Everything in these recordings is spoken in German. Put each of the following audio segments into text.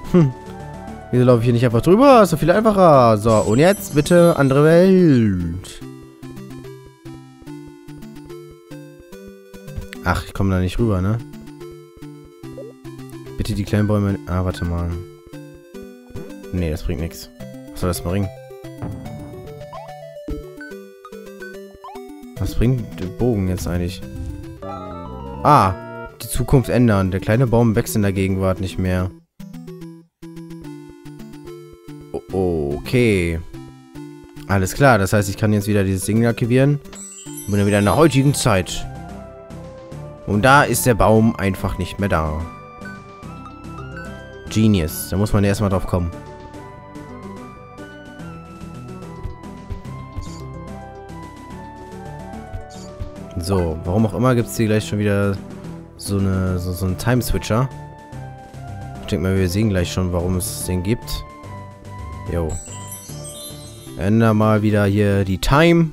Wieso laufe ich hier nicht einfach drüber? Ist doch viel einfacher. So, und jetzt bitte andere Welt. Ach, ich komme da nicht rüber, ne? Bitte die kleinen Bäume... Ah, warte mal. Nee, das bringt nichts. Was soll das bringen? Was bringt der Bogen jetzt eigentlich? Ah, die Zukunft ändern. Der kleine Baum wächst in der Gegenwart nicht mehr. Okay. Alles klar, das heißt, ich kann jetzt wieder dieses Ding aktivieren. Und bin dann wieder in der heutigen Zeit. Und da ist der Baum einfach nicht mehr da. Genius. Da muss man erstmal drauf kommen. So, warum auch immer gibt es hier gleich schon wieder so einen Time-Switcher. Ich denke mal, wir sehen gleich schon, warum es den gibt. Jo. Änder mal wieder hier die Time.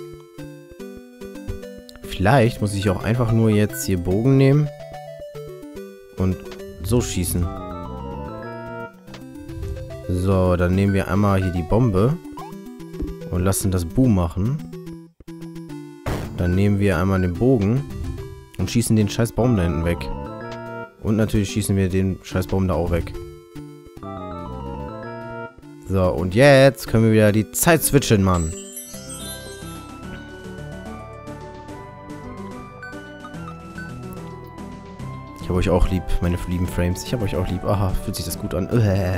Vielleicht muss ich auch einfach nur jetzt hier Bogen nehmen. Und so schießen. So, dann nehmen wir einmal hier die Bombe. Und lassen das Boom machen. Dann nehmen wir einmal den Bogen. Und schießen den scheiß Baum da hinten weg. Und natürlich schießen wir den scheiß Baum da auch weg. So, und jetzt können wir wieder die Zeit switchen, Mann. Ich habe euch auch lieb, meine lieben Frames. Ich habe euch auch lieb. Aha, fühlt sich das gut an.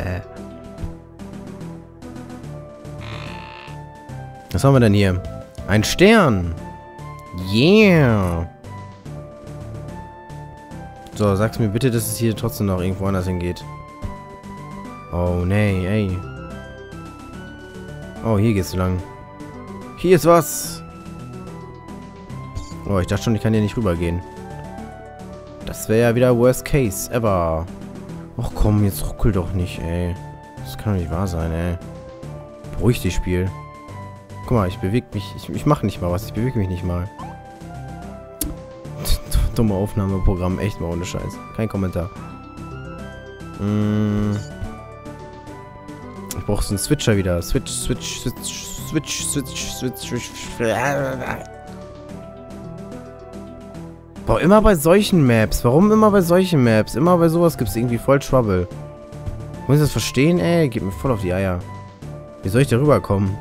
Was haben wir denn hier? Ein Stern. Yeah. So, sag's mir bitte, dass es hier trotzdem noch irgendwo anders hingeht. Oh, nee, ey. Oh, hier geht's lang. Hier ist was. Oh, ich dachte schon, ich kann hier nicht rübergehen. Das wäre ja wieder Worst Case ever. Och komm, jetzt ruckel doch nicht, ey. Das kann doch nicht wahr sein, ey. Beruhig dich, Spiel. Guck mal, ich bewege mich. Ich mache nicht mal was. Ich bewege mich nicht mal. Dumme Aufnahmeprogramm. Echt mal ohne Scheiß. Kein Kommentar. Ich brauche so einen Switcher wieder. Switch. Boah, immer bei solchen Maps. Warum immer bei solchen Maps? Immer bei sowas gibt es irgendwie voll Trouble. Muss ich das verstehen, ey? Geht mir voll auf die Eier. Wie soll ich da rüberkommen?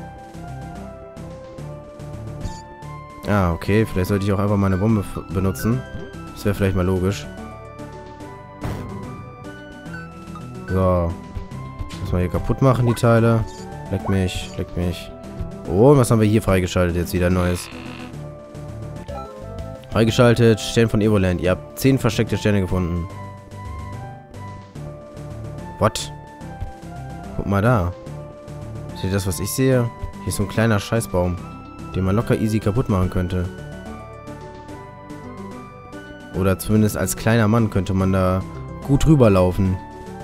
Ah, okay. Vielleicht sollte ich auch einfach meine Bombe benutzen. Das wäre vielleicht mal logisch. So. Muss mal hier kaputt machen, die Teile. Leck mich, leck mich. Oh, und was haben wir hier freigeschaltet? Jetzt wieder Neues. Freigeschaltet. Stern von Evoland. Ihr habt 10 versteckte Sterne gefunden. What? Guck mal da. Seht ihr das, was ich sehe? Hier ist so ein kleiner Scheißbaum, den man locker easy kaputt machen könnte. Oder zumindest als kleiner Mann könnte man da gut rüberlaufen.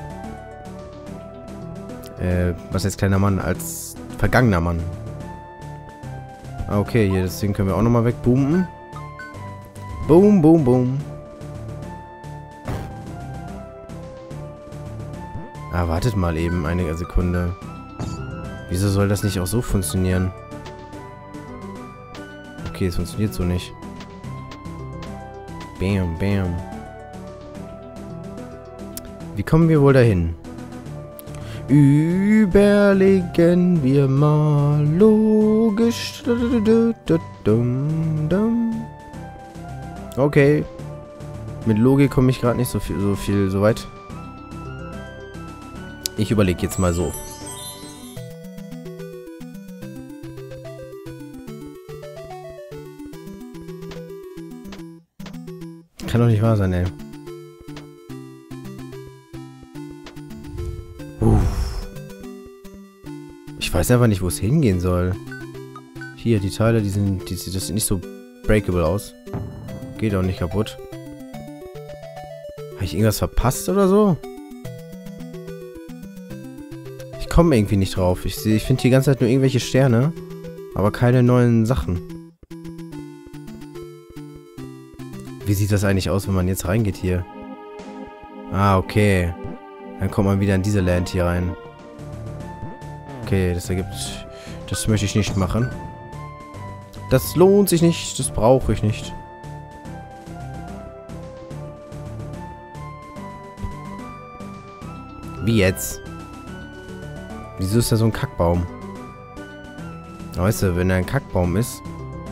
Was heißt kleiner Mann? Als vergangener Mann. Okay, hier das Ding können wir auch nochmal wegboomen. Boom, boom, boom. Ah, wartet mal eben eine Sekunde. Wieso soll das nicht auch so funktionieren? Okay, es funktioniert so nicht. Bam, bam. Wie kommen wir wohl dahin? Überlegen wir mal logisch. Okay. Mit Logik komme ich gerade nicht so weit. Ich überlege jetzt mal so. Kann doch nicht wahr sein, ey. Ich weiß einfach nicht, wo es hingehen soll. Hier, die Teile, das sieht nicht so breakable aus. Geht auch nicht kaputt. Habe ich irgendwas verpasst oder so? Ich komme irgendwie nicht drauf. Ich finde die ganze Zeit nur irgendwelche Sterne, aber keine neuen Sachen. Wie sieht das eigentlich aus, wenn man jetzt reingeht hier? Ah, okay. Dann kommt man wieder in diese Land hier rein. Okay, das ergibt... Das möchte ich nicht machen. Das lohnt sich nicht. Das brauche ich nicht. Wie jetzt? Wieso ist da so ein Kackbaum? Weißt du, wenn da ein Kackbaum ist...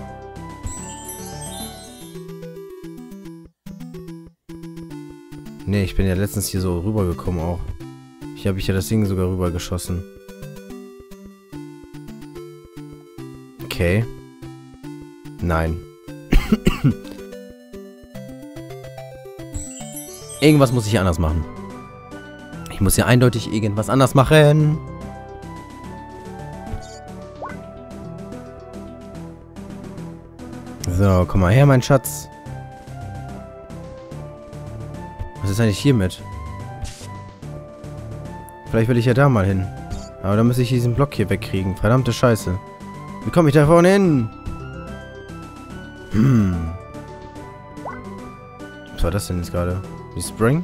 Ne, ich bin ja letztens hier so rübergekommen auch. Hier habe ich ja das Ding sogar rübergeschossen. Okay. Nein. Irgendwas muss ich hier anders machen. Ich muss hier eindeutig irgendwas anders machen. So, komm mal her, mein Schatz. Was ist eigentlich hiermit? Vielleicht will ich ja da mal hin. Aber dann muss ich diesen Block hier wegkriegen. Verdammte Scheiße. Wie komme ich da vorne hin? Was war das denn jetzt gerade? Die Spring?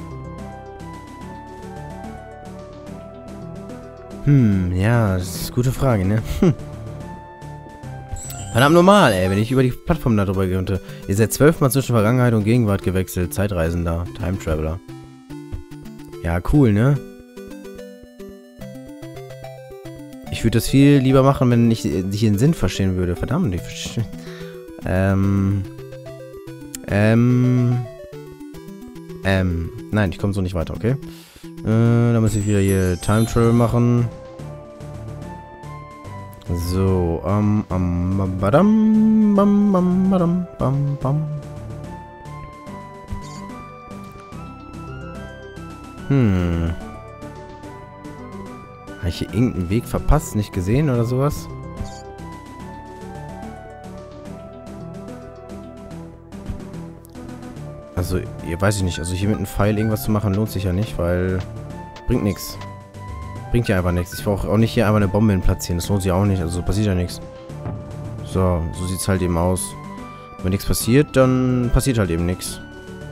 Ja, das ist eine gute Frage, ne? Verdammt normal, ey, wenn ich über die Plattform da drüber könnte. Ihr seid 12-mal zwischen Vergangenheit und Gegenwart gewechselt. Zeitreisender. Time Traveler. Ja, cool, ne? Ich würde das viel lieber machen, wenn ich den Sinn verstehen würde. Verdammt, ich verstehe. Nein, ich komme so nicht weiter, okay? Da muss ich wieder hier Time Travel machen. So, badam, bam, bam, badam, bam, bam. Habe ich hier irgendeinen Weg verpasst, nicht gesehen oder sowas? Also, ihr weiß ich nicht. Also hier mit einem Pfeil irgendwas zu machen, lohnt sich ja nicht, weil... Bringt nichts. Bringt ja einfach nichts. Ich brauche auch nicht hier einfach eine Bombe hin platzieren. Das lohnt sich auch nicht. Also passiert ja nichts. So sieht es halt eben aus. Wenn nichts passiert, dann passiert halt eben nichts.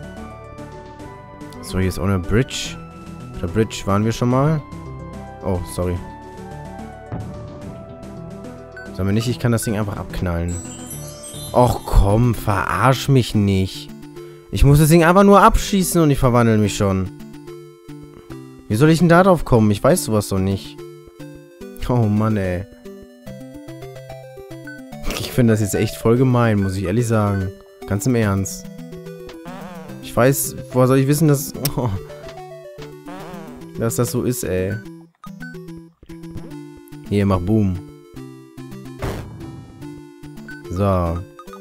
So, hier ist auch eine Bridge. Der Bridge waren wir schon mal. Oh, sorry. Sagen wir nicht, ich kann das Ding einfach abknallen. Och komm, verarsch mich nicht. Ich muss das Ding einfach nur abschießen und ich verwandle mich schon. Wie soll ich denn da drauf kommen? Ich weiß sowas doch nicht. Oh Mann, ey. Ich finde das jetzt echt voll gemein, muss ich ehrlich sagen. Ganz im Ernst. Ich weiß, woher soll ich wissen, dass... Oh, dass das so ist, ey. Hier, mach Boom. So.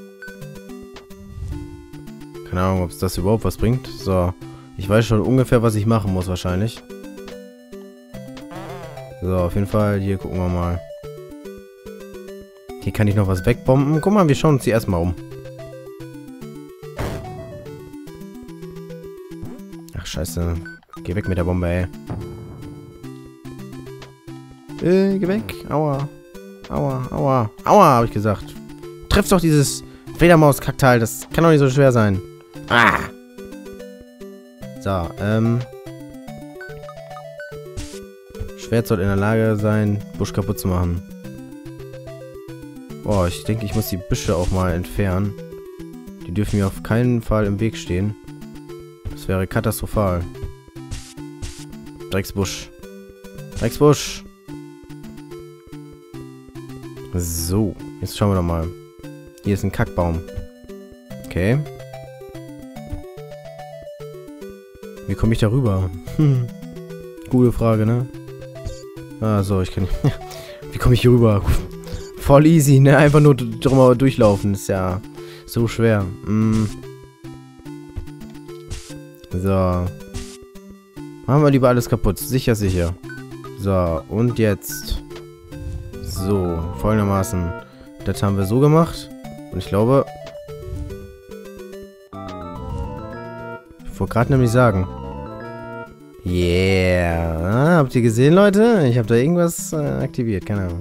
Keine Ahnung, ob es das überhaupt was bringt. So. Ich weiß schon ungefähr, was ich machen muss, wahrscheinlich. So, auf jeden Fall, hier gucken wir mal. Hier kann ich noch was wegbomben. Guck mal, wir schauen uns die erstmal um. Ach, scheiße. Geh weg mit der Bombe, ey. Geh weg. Aua. Aua, aua. Aua, hab ich gesagt. Treff doch dieses Fledermaus-Kackteil. Das kann doch nicht so schwer sein. Ah. So, Schwert soll in der Lage sein, Busch kaputt zu machen. Boah, ich denke, ich muss die Büsche auch mal entfernen. Die dürfen mir auf keinen Fall im Weg stehen. Das wäre katastrophal. Drecksbusch. Drecksbusch. So, jetzt schauen wir doch mal. Hier ist ein Kackbaum. Okay. Wie komme ich da rüber? Gute Frage, ne? Ah, so, ich kann nicht... Wie komme ich hier rüber? Voll easy, ne? Einfach nur drüber durchlaufen. Ist ja so schwer. So. Machen wir lieber alles kaputt. Sicher, sicher. So, und jetzt... So, folgendermaßen. Das haben wir so gemacht. Und ich glaube... Ich wollte gerade nämlich sagen... Yeah. Ah, habt ihr gesehen, Leute? Ich habe da irgendwas aktiviert. Keine Ahnung.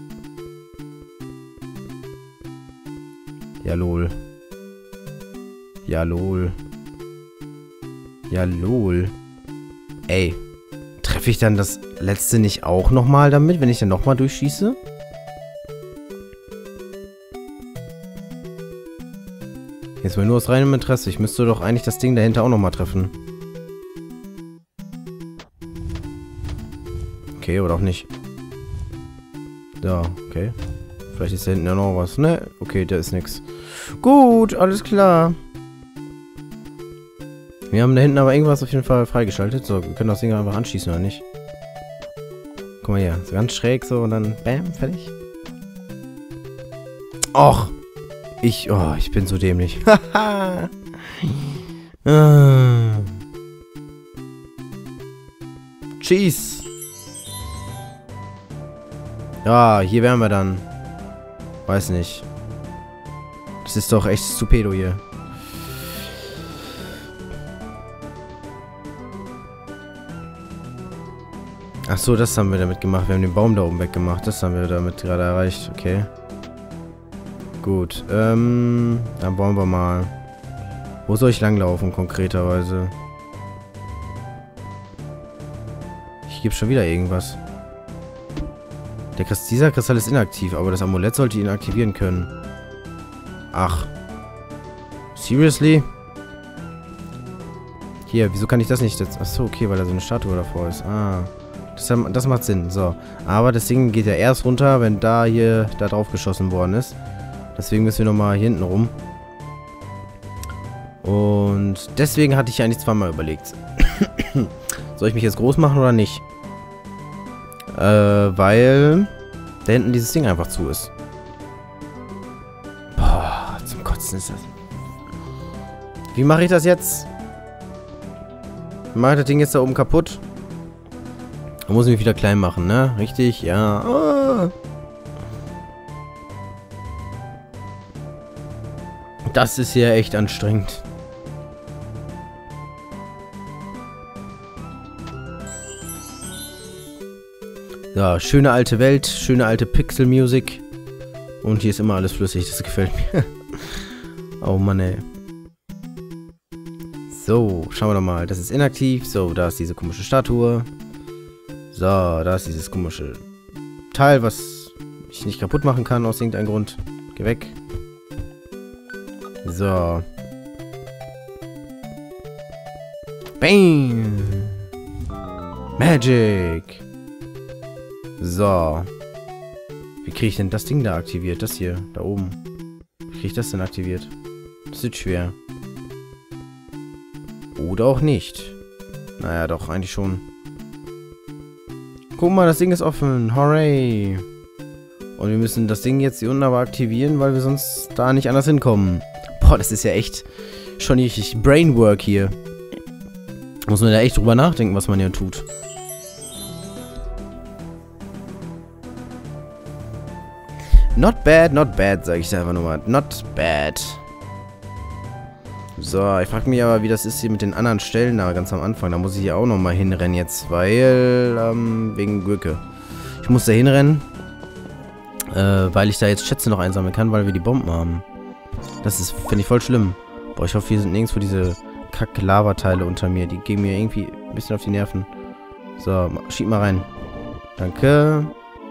Ja, lol. Ja, lol. Ja, lol. Ey. Treffe ich dann das letzte nicht auch nochmal damit, wenn ich dann nochmal durchschieße? Jetzt mal nur aus reinem Interesse. Ich müsste doch eigentlich das Ding dahinter auch nochmal treffen. Okay, oder auch nicht. Ja, okay. Vielleicht ist da hinten ja noch was. Ne? Okay, da ist nix. Gut, alles klar. Wir haben da hinten aber irgendwas auf jeden Fall freigeschaltet. So, wir können das Ding einfach anschießen, oder nicht? Guck mal hier. So ganz schräg so und dann bam, fertig. Och! Ich bin so dämlich. Haha! Cheese! Ja, hier wären wir dann. Weiß nicht. Das ist doch echt stupido hier. Ach so, das haben wir damit gemacht. Wir haben den Baum da oben weggemacht. Das haben wir damit gerade erreicht. Okay. Gut. Dann wollen wir mal. Wo soll ich langlaufen, konkreterweise? Hier gibt schon wieder irgendwas. Dieser Kristall ist inaktiv, aber das Amulett sollte ihn aktivieren können. Ach. Seriously? Hier, wieso kann ich das nicht jetzt? Achso, okay, weil da so eine Statue davor ist. Ah. Das macht Sinn. So. Aber das Ding geht ja erst runter, wenn da drauf geschossen worden ist. Deswegen müssen wir nochmal hier hinten rum. Und deswegen hatte ich eigentlich zweimal überlegt. Soll ich mich jetzt groß machen oder nicht? Weil da hinten dieses Ding einfach zu ist. Boah, zum Kotzen ist das. Wie mache ich das jetzt? Mache ich das Ding jetzt da oben kaputt? Da muss ich mich wieder klein machen, ne? Richtig? Ja. Ah. Das ist ja echt anstrengend. Ja, schöne alte Welt, schöne alte Pixel-Music. Und hier ist immer alles flüssig, das gefällt mir. Oh Mann, ey. So, schauen wir doch mal. Das ist inaktiv. So, da ist diese komische Statue. So, da ist dieses komische Teil, was ich nicht kaputt machen kann aus irgendeinem Grund. Geh weg. So. Bang! Magic! So. Wie kriege ich denn das Ding da aktiviert? Das hier, da oben. Wie kriege ich das denn aktiviert? Das wird schwer. Oder auch nicht. Naja, doch, eigentlich schon. Guck mal, das Ding ist offen. Hooray! Und wir müssen das Ding jetzt hier unten aber aktivieren, weil wir sonst da nicht anders hinkommen. Boah, das ist ja echt schon richtig Brainwork hier. Muss man da echt drüber nachdenken, was man hier tut. Not bad, sage ich da einfach nur mal. Not bad. So, ich frage mich aber, wie das ist hier mit den anderen Stellen da ganz am Anfang. Da muss ich hier auch nochmal hinrennen jetzt, weil, wegen Gurke. Ich muss da hinrennen, weil ich da jetzt Schätze noch einsammeln kann, weil wir die Bomben haben. Das ist, finde ich, voll schlimm. Boah, ich hoffe, hier sind nirgendwo diese Kack-Lava-Teile unter mir. Die gehen mir irgendwie ein bisschen auf die Nerven. So, schieb mal rein. Danke.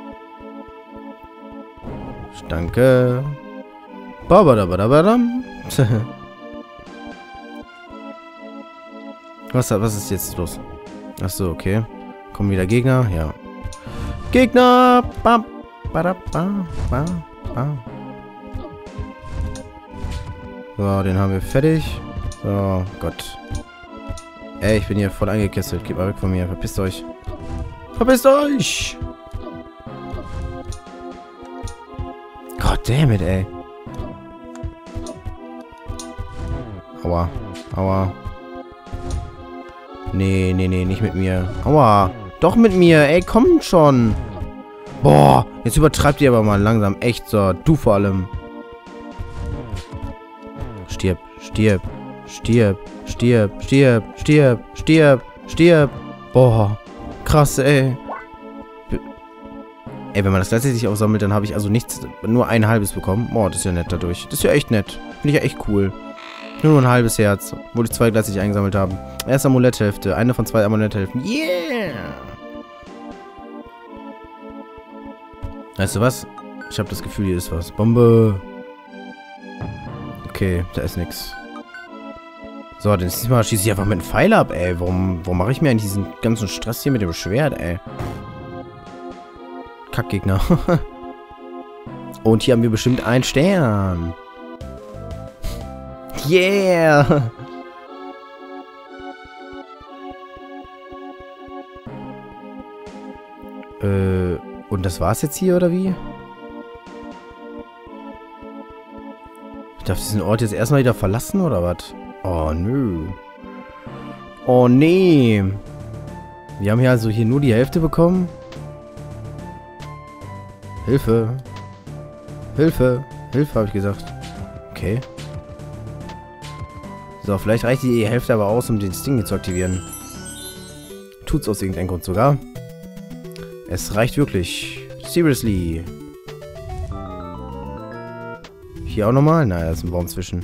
Danke. Babadabadabadam. Was ist jetzt los? Achso, okay. Kommen wieder Gegner? Ja. Gegner! Bam, badab, bam, bam, bam. So, den haben wir fertig. So, Gott. Ey, ich bin hier voll eingekesselt. Geht mal weg von mir. Verpisst euch. Verpisst euch! Goddammit, ey. Aua. Aua. Nee, nicht mit mir. Aua. Doch mit mir. Ey, komm schon. Boah, jetzt übertreibt ihr aber mal langsam. Echt so. Du vor allem. Stirb, stirb, stirb, stirb, stirb, stirb, stirb, stirb. Boah. Krass, ey. Ey, wenn man das gleichzeitig aufsammelt, dann habe ich also nichts, nur ein halbes bekommen. Boah, das ist ja nett dadurch. Das ist ja echt nett. Finde ich ja echt cool. Nur ein halbes Herz, obwohl ich 2 gleichzeitig eingesammelt habe. Erste Amuletthälfte. Eine von 2 Amuletthälften. Yeah! Weißt du was? Ich habe das Gefühl, hier ist was. Bombe. Okay, da ist nix. So, dann diesmal schieße ich einfach mit einem Pfeil ab, ey. Warum mache ich mir eigentlich diesen ganzen Stress hier mit dem Schwert, ey? Kackgegner. Und hier haben wir bestimmt einen Stern. Yeah! Und das war's jetzt hier, oder wie? Ich darf diesen Ort jetzt erstmal wieder verlassen, oder was? Oh, nö. Oh, nee. Wir haben ja also hier nur die Hälfte bekommen. Hilfe. Hilfe. Hilfe, habe ich gesagt. Okay. So, vielleicht reicht die Hälfte aber aus, um den Sting hier zu aktivieren. Tut's aus irgendeinem Grund sogar. Es reicht wirklich. Seriously. Hier auch nochmal? Naja, da ist ein Baum zwischen.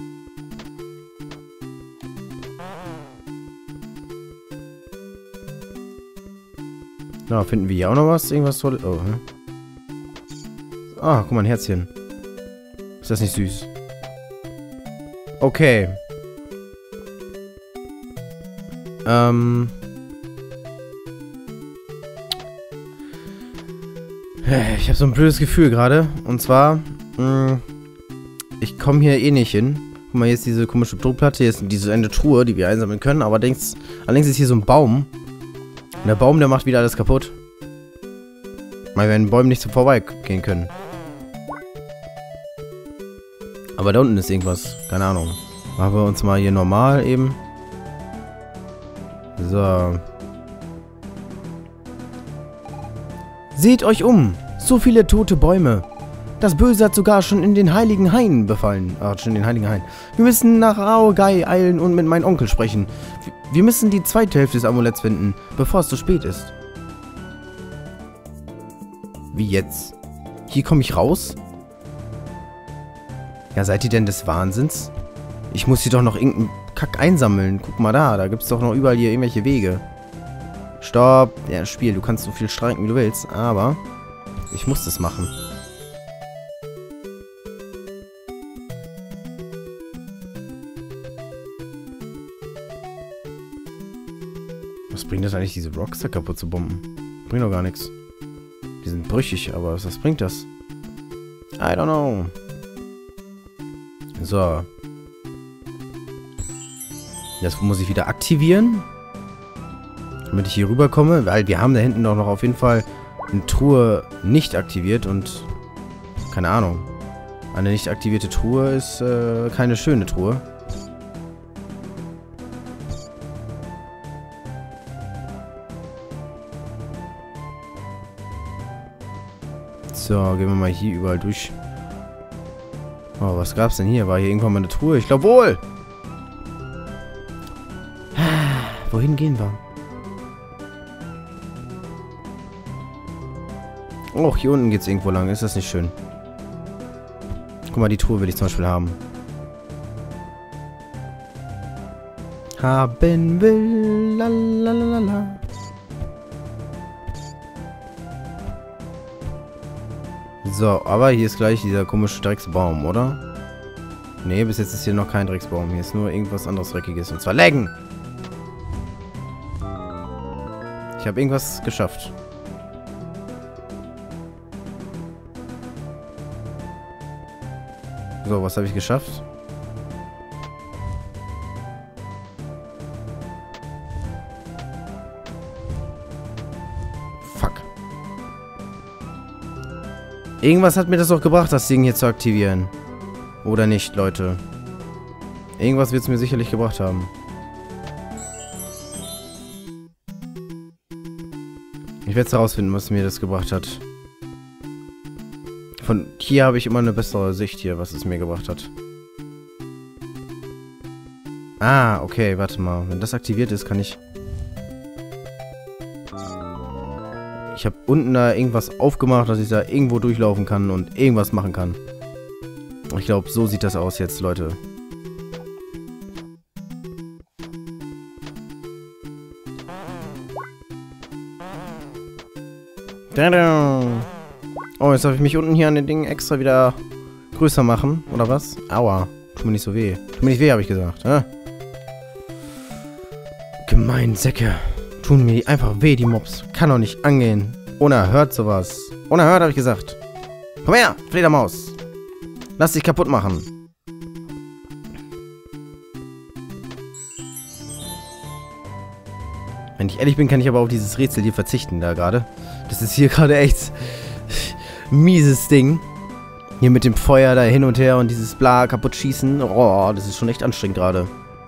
Na, finden wir hier auch noch was? Irgendwas Tolles? Oh, hm. Ah, guck mal, ein Herzchen. Ist das nicht süß? Okay. Ich habe so ein blödes Gefühl gerade. Und zwar, ich komme hier eh nicht hin. Guck mal, hier ist diese komische Druckplatte. Hier ist diese eine Truhe, die wir einsammeln können. Aber allerdings ist hier so ein Baum. Und der Baum, der macht wieder alles kaputt. Weil wir an den Bäumen nicht so vorbeigehen können. Aber da unten ist irgendwas. Keine Ahnung. Machen wir uns mal hier normal eben. So. Seht euch um! So viele tote Bäume. Das Böse hat sogar schon in den Heiligen Hain befallen. Ah, schon in den Heiligen Hain. Wir müssen nach Aogai eilen und mit meinem Onkel sprechen. Wir müssen die zweite Hälfte des Amuletts finden, bevor es zu spät ist. Wie jetzt? Hier komme ich raus? Ja, seid ihr denn des Wahnsinns? Ich muss hier doch noch irgendeinen Kack einsammeln. Guck mal da gibt es doch noch überall hier irgendwelche Wege. Stopp. Ja, Spiel, du kannst so viel streiken, wie du willst, aber ich muss das machen. Was bringt das eigentlich, diese Rocks da kaputt zu bomben? Bringt doch gar nichts. Die sind brüchig, aber was bringt das? I don't know. So. Das muss ich wieder aktivieren. Damit ich hier rüberkomme. Weil wir haben da hinten doch noch auf jeden Fall eine Truhe nicht aktiviert. Und keine Ahnung. Eine nicht aktivierte Truhe ist keine schöne Truhe. So, gehen wir mal hier überall durch. Oh, was gab's denn hier? War hier irgendwann mal eine Truhe? Ich glaube wohl! Wohin gehen wir? Oh, hier unten geht's irgendwo lang. Ist das nicht schön? Guck mal, die Truhe will ich zum Beispiel haben. Haben will, lalalala. So, aber hier ist gleich dieser komische Drecksbaum, oder? Nee, bis jetzt ist hier noch kein Drecksbaum. Hier ist nur irgendwas anderes Dreckiges. Und zwar Laggen! Ich habe irgendwas geschafft. So, was habe ich geschafft? Fuck. Irgendwas hat mir das doch gebracht, das Ding hier zu aktivieren. Oder nicht, Leute? Irgendwas wird es mir sicherlich gebracht haben. Ich werde es herausfinden, was mir das gebracht hat. Von hier habe ich immer eine bessere Sicht hier, was es mir gebracht hat. Ah, okay, warte mal. Wenn das aktiviert ist, kann ich... Ich habe unten da irgendwas aufgemacht, dass ich da irgendwo durchlaufen kann und irgendwas machen kann. Ich glaube, so sieht das aus jetzt, Leute. Tada! Oh, jetzt darf ich mich unten hier an den Dingen extra wieder größer machen, oder was? Aua. Tut mir nicht so weh. Tut mir nicht weh, habe ich gesagt. Hä? Gemein Säcke. Tun mir einfach weh, die Mobs. Kann doch nicht angehen. Unerhört sowas. Unerhört, habe ich gesagt. Komm her, Fledermaus. Lass dich kaputt machen. Wenn ich ehrlich bin, kann ich aber auf dieses Rätsel hier verzichten da gerade. Das ist hier gerade echt mieses Ding. Hier mit dem Feuer da hin und her und dieses Bla kaputt schießen. Oh, das ist schon echt anstrengend gerade.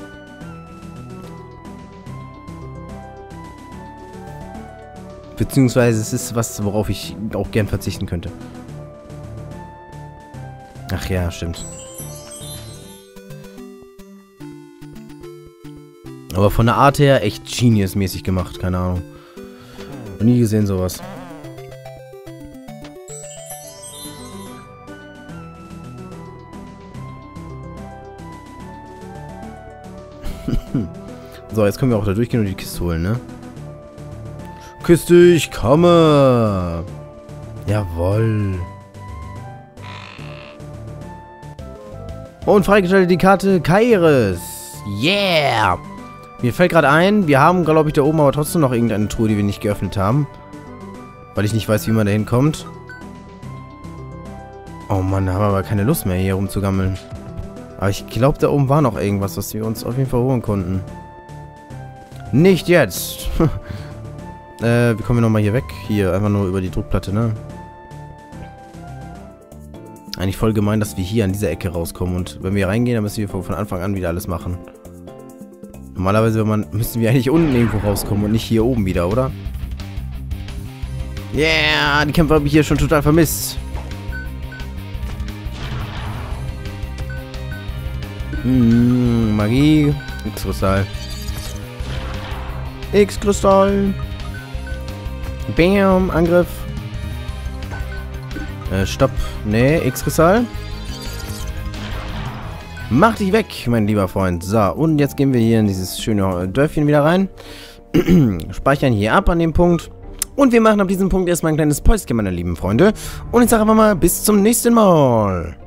Beziehungsweise es ist was, worauf ich auch gern verzichten könnte. Ach ja, stimmt. Aber von der Art her echt Genius-mäßig gemacht, keine Ahnung. Noch nie gesehen sowas. So, jetzt können wir auch da durchgehen und die Kiste holen, ne? Kiste, ich komme! Jawoll. Und freigeschaltet die Karte Kairis. Yeah! Mir fällt gerade ein, wir haben, glaube ich, da oben aber trotzdem noch irgendeine Truhe, die wir nicht geöffnet haben. Weil ich nicht weiß, wie man da hinkommt. Oh Mann, da haben wir aber keine Lust mehr, hier rumzugammeln. Aber ich glaube, da oben war noch irgendwas, was wir uns auf jeden Fall holen konnten. Nicht jetzt! Wie kommen wir nochmal hier weg? Hier, einfach nur über die Druckplatte, ne? Eigentlich voll gemein, dass wir hier an dieser Ecke rauskommen. Und wenn wir reingehen, dann müssen wir von Anfang an wieder alles machen. Normalerweise müssen wir eigentlich unten irgendwo rauskommen und nicht hier oben wieder, oder? Yeah, die Kämpfe habe ich hier schon total vermisst. Magie. X-Kristall. X-Kristall. Bam, Angriff. Stopp. Nee, X-Kristall. Mach dich weg, mein lieber Freund. So, und jetzt gehen wir hier in dieses schöne Dörfchen wieder rein. Speichern hier ab an dem Punkt. Und wir machen ab diesem Punkt erstmal ein kleines Päuschen, meine lieben Freunde. Und ich sage einfach mal, bis zum nächsten Mal.